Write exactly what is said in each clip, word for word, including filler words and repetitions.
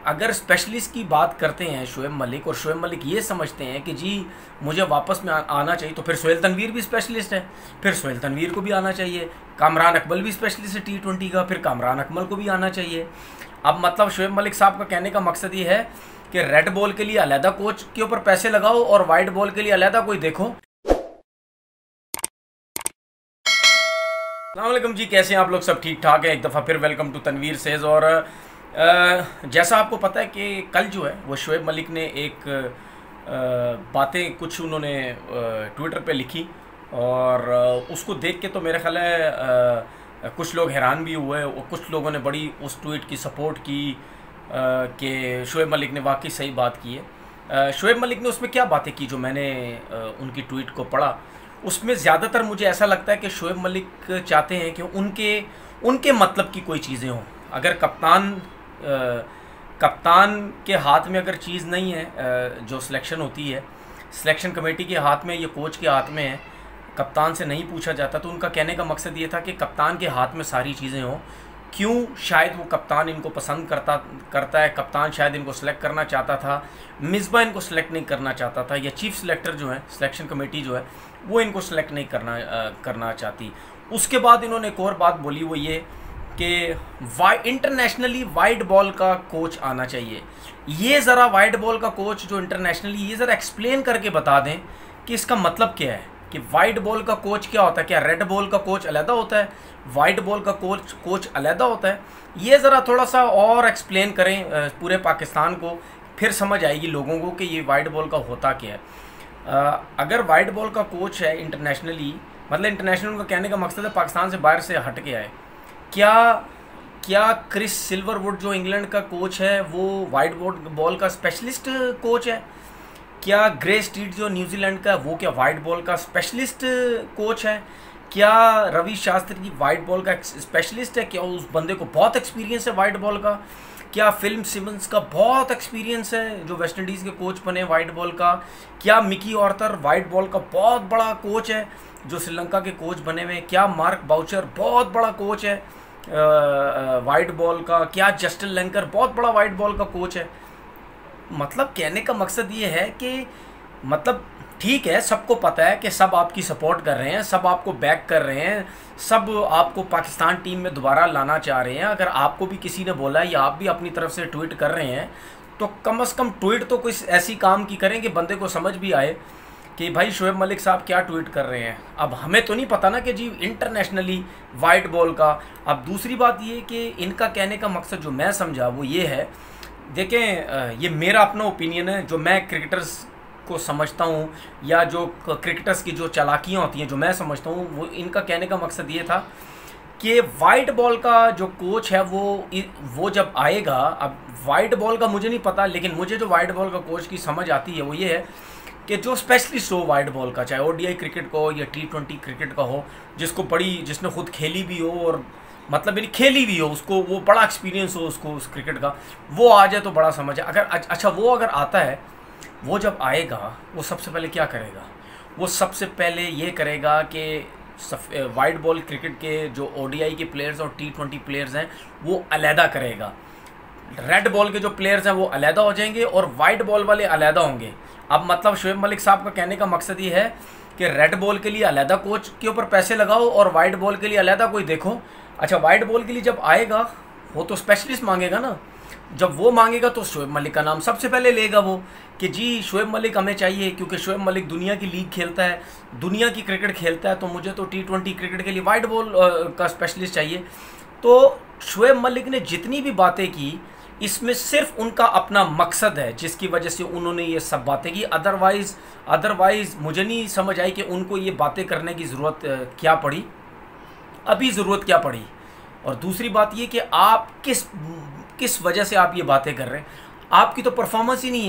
अगर स्पेशलिस्ट की बात करते हैं शोएब मलिक और शोएब मलिक ये समझते हैं कि जी मुझे वापस में आ, आना चाहिए, तो फिर सोहेल तनवीर भी स्पेशलिस्ट है, फिर सोहेल तनवीर को भी आना चाहिए। कामरान अकमल भी स्पेशलिस्ट है टी ट्वेंटी का, फिर कामरान अकमल को भी आना चाहिए। अब मतलब शोएब मलिक साहब का कहने का मकसद ये है कि रेड बॉल के लिए अलहदा कोच के ऊपर पैसे लगाओ और वाइट बॉल के लिए अलहदा कोई देखो। अस्सलाम वालेकुम जी, कैसे हैं आप लोग? सब ठीक ठाक है। एक दफ़ा फिर वेलकम टू तनवीर सेज। और आ, जैसा आपको पता है कि कल जो है वो शोएब मलिक ने एक बातें कुछ उन्होंने ट्विटर पे लिखी और उसको देख के तो मेरा ख्याल है आ, कुछ लोग हैरान भी हुए और कुछ लोगों ने बड़ी उस ट्वीट की सपोर्ट की कि शोएब मलिक ने वाकई सही बात की है। शोएब मलिक ने उसमें क्या बातें की जो मैंने आ, उनकी ट्वीट को पढ़ा, उसमें ज़्यादातर मुझे ऐसा लगता है कि शोएब मलिक चाहते हैं कि उनके उनके मतलब की कोई चीज़ें हों। अगर कप्तान आ, कप्तान के हाथ में अगर चीज़ नहीं है, आ, जो सिलेक्शन होती है सिलेक्शन कमेटी के हाथ में, ये कोच के हाथ में है, कप्तान से नहीं पूछा जाता, तो उनका कहने का मकसद ये था कि कप्तान के हाथ में सारी चीज़ें हों। क्यों? शायद वो कप्तान इनको पसंद करता करता है, कप्तान शायद इनको सेलेक्ट करना चाहता था, मिसबा इनको सेलेक्ट नहीं करना चाहता था, या चीफ सिलेक्टर जो है सिलेक्शन कमेटी जो है वो इनको सेलेक्ट नहीं करना आ, करना चाहती। उसके बाद इन्होंने एक और बात बोली, वो ये कि वाई इंटरनेशनली वाइड बॉल का कोच आना चाहिए। ये ज़रा वाइड बॉल का कोच जो इंटरनेशनली, ये ज़रा एक्सप्लेन करके बता दें कि इसका मतलब क्या है, कि वाइड बॉल का कोच क्या होता है। क्या रेड बॉल का कोच अलहदा होता है, वाइट बॉल का कोच कोच अलहदा होता है? ये ज़रा थोड़ा सा और एक्सप्लेन करें पूरे पाकिस्तान को, फिर समझ आएगी लोगों को कि ये वाइट बॉल का होता क्या है। अगर वाइट बॉल का कोच है इंटरनेशनली, मतलब इंटरनेशनल का कहने का मकसद है पाकिस्तान से बाहर से हट के आए। क्या क्या क्रिस सिल्वरवुड जो इंग्लैंड का कोच है वो वाइट बॉल का स्पेशलिस्ट कोच है? क्या ग्रे स्ट्रीट जो न्यूजीलैंड का, वो क्या वाइट बॉल का स्पेशलिस्ट कोच है? क्या रवि शास्त्री की वाइट बॉल का स्पेशलिस्ट है? क्या उस बंदे को बहुत एक्सपीरियंस है वाइट बॉल का? क्या फिल्म सिमंस का बहुत एक्सपीरियंस है जो वेस्ट इंडीज़ के कोच बने वाइट बॉल का? क्या मिकी ऑर्थर वाइट बॉल का बहुत बड़ा कोच है जो श्रीलंका के कोच बने हुए? क्या मार्क बाउचर बहुत बड़ा कोच है वाइट बॉल का? क्या जस्टिन लैंकर बहुत बड़ा वाइट बॉल का कोच है? मतलब कहने का मकसद ये है कि मतलब ठीक है, सबको पता है कि सब आपकी सपोर्ट कर रहे हैं, सब आपको बैक कर रहे हैं, सब आपको पाकिस्तान टीम में दोबारा लाना चाह रहे हैं। अगर आपको भी किसी ने बोला या आप भी अपनी तरफ से ट्वीट कर रहे हैं तो कम से कम ट्वीट तो कोई ऐसी काम की करें कि बंदे को समझ भी आए कि भाई शोएब मलिक साहब क्या ट्वीट कर रहे हैं। अब हमें तो नहीं पता ना कि जी इंटरनेशनली वाइट बॉल का। अब दूसरी बात ये कि इनका कहने का मकसद जो मैं समझा वो ये है, देखें ये मेरा अपना ओपिनियन है, जो मैं क्रिकेटर्स को समझता हूँ या जो क्रिकेटर्स की जो चालाकियाँ होती हैं जो मैं समझता हूँ, वो इनका कहने का मकसद ये था कि वाइट बॉल का जो कोच है वो वो जब आएगा, अब वाइट बॉल का मुझे नहीं पता, लेकिन मुझे जो वाइट बॉल का कोच की समझ आती है वो ये है कि जो स्पेशलिस्ट हो वाइट बॉल का, चाहे ओडीआई क्रिकेट का हो या टी ट्वेंटी क्रिकेट का हो, जिसको बड़ी जिसने खुद खेली भी हो और मतलब मेरी खेली भी हो, उसको वो बड़ा एक्सपीरियंस हो उसको उस क्रिकेट का, वो आ जाए तो बड़ा समझ है। अगर अच्छा वो अगर आता है, वो जब आएगा वो सबसे पहले क्या करेगा? वो सबसे पहले ये करेगा कि वाइट बॉल क्रिकेट के जो ओडीआई के प्लेयर्स और टी ट्वेंटी प्लेयर्स हैं वो अलहदा करेगा। रेड बॉल के जो प्लेयर्स हैं वो अलहदा हो जाएंगे और वाइट बॉल वाले अलहदा होंगे। अब मतलब शोएब मलिक साहब का कहने का मकसद ये है कि रेड बॉल के लिए अलहदा कोच के ऊपर पैसे लगाओ और वाइट बॉल के लिए अलहदा कोई देखो। अच्छा, वाइट बॉल के लिए जब आएगा वो तो स्पेशलिस्ट मांगेगा ना, जब वो मांगेगा तो शोएब मलिक का नाम सबसे पहले लेगा वो कि जी शोएब मलिक हमें चाहिए, क्योंकि शोएब मलिक दुनिया की लीग खेलता है, दुनिया की क्रिकेट खेलता है, तो मुझे तो टी ट्वेंटी क्रिकेट के लिए वाइट बॉल का स्पेशलिस्ट चाहिए। तो शोएब मलिक ने जितनी भी बातें की, इसमें सिर्फ उनका अपना मकसद है जिसकी वजह से उन्होंने ये सब बातें की। अदरवाइज़ अदरवाइज़ मुझे नहीं समझ आई कि उनको ये बातें करने की ज़रूरत क्या पड़ी, अभी ज़रूरत क्या पड़ी। और दूसरी बात ये कि आप किस किस वजह से आप ये बातें कर रहे हैं? आपकी तो परफॉर्मेंस ही नहीं है,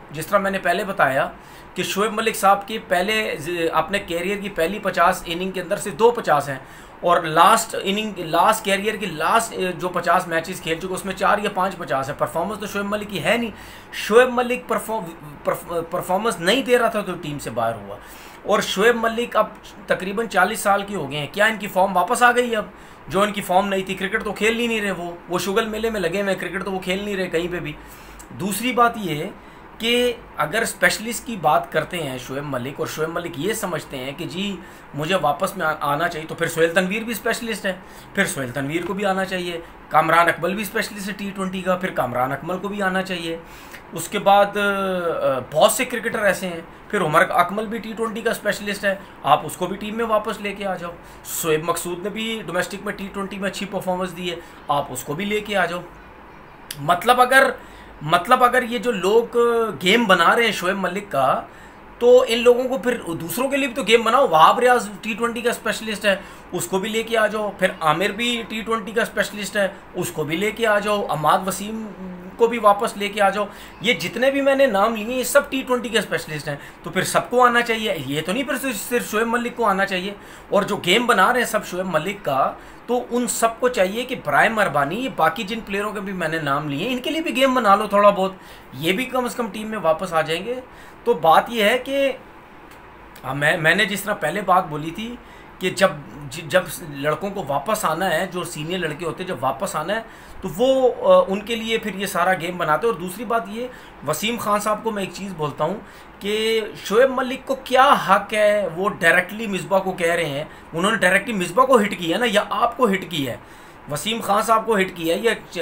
जिस तरह मैंने पहले बताया कि शोएब मलिक साहब की पहले अपने कैरियर की पहली पचास इनिंग के अंदर से दो पचास हैं, और लास्ट इनिंग लास्ट कैरियर की लास्ट जो पचास मैचेस खेल चुके उसमें चार या पांच पचास है। परफॉर्मेंस तो शोएब मलिक की है नहीं। शोएब मलिक परफॉर्मेंस नहीं दे रहा था तो टीम से बाहर हुआ, और शोएब मलिक अब तकरीबन चालीस साल के हो गए हैं। क्या इनकी फॉर्म वापस आ गई? अब जो इनकी फॉर्म नहीं थी, क्रिकेट तो खेल ही नहीं रहे, वो वो शुगल मेले में लगे हुए, क्रिकेट तो वो खेल नहीं रहे कहीं पे भी। दूसरी बात ये है कि अगर स्पेशलिस्ट की बात करते हैं शोएब मलिक, और शोएब मलिक ये समझते हैं कि जी मुझे वापस में आ, आना चाहिए, तो फिर सोहेल तनवीर भी स्पेशलिस्ट है, फिर सोहेल तनवीर को भी आना चाहिए। कामरान अकमल भी स्पेशलिस्ट है टी ट्वेंटी का, फिर कामरान अकमल को भी आना चाहिए। उसके बाद बहुत से क्रिकेटर ऐसे हैं, फिर उमर अकमल भी टी ट्वेंटी का स्पेशलिस्ट है, आप उसको भी टीम में वापस लेके आ जाओ। शोएब मकसूद ने भी डोमेस्टिक में टी ट्वेंटी में अच्छी परफॉर्मेंस दी है, आप उसको भी लेके आ जाओ। मतलब अगर मतलब अगर ये जो लोग गेम बना रहे हैं शोएब मलिक का, तो इन लोगों को फिर दूसरों के लिए भी तो गेम बनाओ। वहाब रियाज टी ट्वेंटी का स्पेशलिस्ट है, उसको भी लेके आ जाओ। फिर आमिर भी टी ट्वेंटी का स्पेशलिस्ट है, उसको भी लेके आ जाओ। अमाद वसीम को भी वापस लेके आ जाओ। ये जितने भी मैंने नाम लिए ये सब टी ट्वेंटी के स्पेशलिस्ट हैं, तो फिर सबको आना चाहिए। ये तो नहीं फिर सिर्फ शोएब मलिक को आना चाहिए। और जो गेम बना रहे हैं सब शोएब मलिक का, तो उन सबको चाहिए कि बराए मेहरबानी ये बाकी जिन प्लेयरों के भी मैंने नाम लिए इनके लिए भी गेम बना लो थोड़ा बहुत, ये भी कम से कम टीम में वापस आ जाएंगे। तो बात ये है कि हाँ, मैं मैंने जिस तरह पहले बात बोली थी कि जब जब लड़कों को वापस आना है, जो सीनियर लड़के होते हैं जब वापस आना है, तो वो उनके लिए फिर ये सारा गेम बनाते हैं। और दूसरी बात ये, वसीम खान साहब को मैं एक चीज़ बोलता हूँ कि शोएब मलिक को क्या हक है, वो डायरेक्टली मिसबा को कह रहे हैं, उन्होंने डायरेक्टली मिसबा को हिट किया ना, या आपको हिट किया है, वसीम खान साहब को हिट किया है,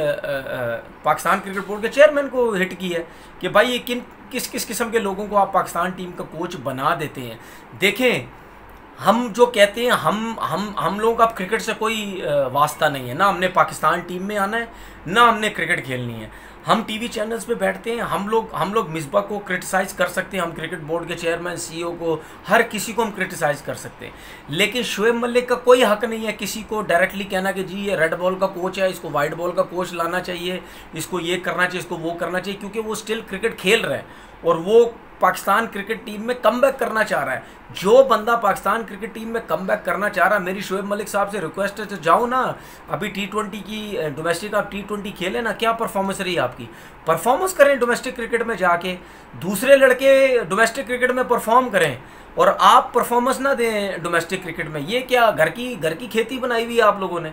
या पाकिस्तान क्रिकेट बोर्ड के चेयरमैन को हिट किया है कि भाई ये किन किस किस किस्म के लोगों को आप पाकिस्तान टीम का कोच बना देते हैं। देखें, हम जो कहते हैं, हम हम हम लोगों का क्रिकेट से कोई वास्ता नहीं है, ना हमने पाकिस्तान टीम में आना है, ना हमने क्रिकेट खेलनी है। हम टीवी चैनल्स पे बैठते हैं, हम लोग हम लोग मिसबा को क्रिटिसाइज़ कर सकते हैं, हम क्रिकेट बोर्ड के चेयरमैन सीईओ को, हर किसी को हम क्रिटिसाइज़ कर सकते हैं, लेकिन शोएब मलिक का कोई हक नहीं है किसी को डायरेक्टली कहना कि जी ये रेड बॉल का कोच है, इसको वाइट बॉल का कोच लाना चाहिए, इसको ये करना चाहिए, इसको वो करना चाहिए, क्योंकि वो स्टिल क्रिकेट खेल रहा है और वो पाकिस्तान क्रिकेट टीम में कमबैक करना चाह रहा है। जो बंदा पाकिस्तान क्रिकेट टीम में कमबैक करना चाह रहा है, मेरी शोएब मलिक साहब से रिक्वेस्ट है, तो जाओ ना, अभी टी ट्वेंटी की डोमेस्टिक आप टी ट्वेंटी खेलें ना, क्या परफॉर्मेंस रही आपकी, परफॉर्मेंस करें डोमेस्टिक क्रिकेट में जाके, दूसरे लड़के डोमेस्टिक क्रिकेट में परफॉर्म करें और आप परफॉर्मेंस ना दें डोमेस्टिक क्रिकेट में। ये क्या घर की घर की खेती बनाई हुई है आप लोगों ने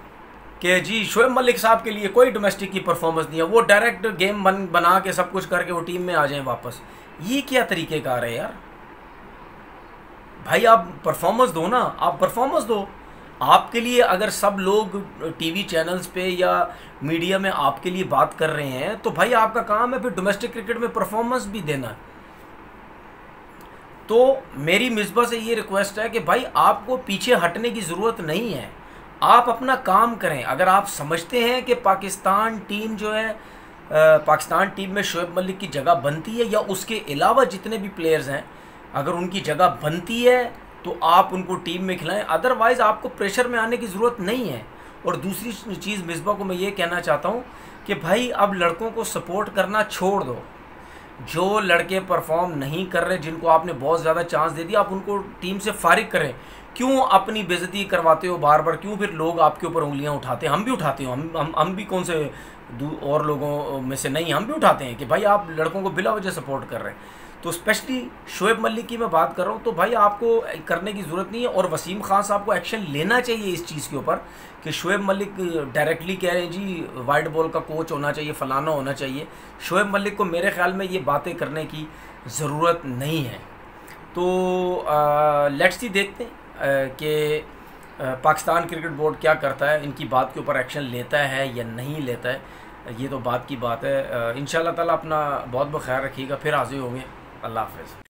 कि जी शोएब मलिक साहब के लिए कोई डोमेस्टिक की परफॉर्मेंस नहीं है, वो डायरेक्ट गेम बन बना के सब कुछ करके वो टीम में आ जाएं वापस। ये क्या तरीक़ेकार है यार? भाई आप परफॉर्मेंस दो ना, आप परफॉर्मेंस दो। आपके लिए अगर सब लोग टीवी चैनल्स पे या मीडिया में आपके लिए बात कर रहे हैं, तो भाई आपका काम है फिर डोमेस्टिक क्रिकेट में परफॉर्मेंस भी देना। तो मेरी मिसबा से ये रिक्वेस्ट है कि भाई आपको पीछे हटने की ज़रूरत नहीं है, आप अपना काम करें। अगर आप समझते हैं कि पाकिस्तान टीम जो है, पाकिस्तान टीम में शोएब मलिक की जगह बनती है, या उसके अलावा जितने भी प्लेयर्स हैं अगर उनकी जगह बनती है, तो आप उनको टीम में खिलाएं, अदरवाइज़ आपको प्रेशर में आने की ज़रूरत नहीं है। और दूसरी चीज़ मिसबा को मैं ये कहना चाहता हूँ कि भाई अब लड़कों को सपोर्ट करना छोड़ दो। जो लड़के परफॉर्म नहीं कर रहे, जिनको आपने बहुत ज़्यादा चांस दे दिया, आप उनको टीम से फारिग करें। क्यों अपनी बेइज्जती करवाते हो बार बार? क्यों फिर लोग आपके ऊपर उंगलियां उठाते हैं? हम भी उठाते हो, हम हम हम भी कौन से और लोगों में से नहीं, हम भी उठाते हैं कि भाई आप लड़कों को बिला वजह सपोर्ट कर रहे हैं। तो स्पेशली शोएब मलिक की मैं बात कर रहा हूँ, तो भाई आपको करने की ज़रूरत नहीं है। और वसीम खान साहब को एक्शन लेना चाहिए इस चीज़ के ऊपर कि शोएब मलिक डायरेक्टली कह रहे हैं जी वाइट बॉल का कोच होना चाहिए, फलाना होना चाहिए। शोएब मलिक को मेरे ख्याल में ये बातें करने की ज़रूरत नहीं है। तो लेट्स सी देखते हैं कि पाकिस्तान क्रिकेट बोर्ड क्या करता है, इनकी बात के ऊपर एक्शन लेता है या नहीं लेता है, ये तो बात की बात है। इंशाल्लाह ताला अपना बहुत बहुत ख्याल रखिएगा, फिर हाजिर होंगे। अल्लाह हाफ़िज़।